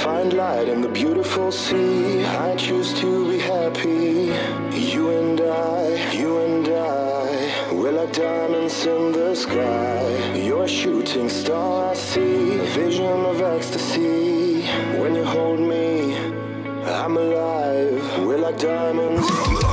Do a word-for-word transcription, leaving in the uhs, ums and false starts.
find light in the beautiful sea. I choose to be happy. You and I, you and I, we're like diamonds in the sky. You're a shooting star I see, a vision of ecstasy. When you hold me, I'm alive. We're like diamonds.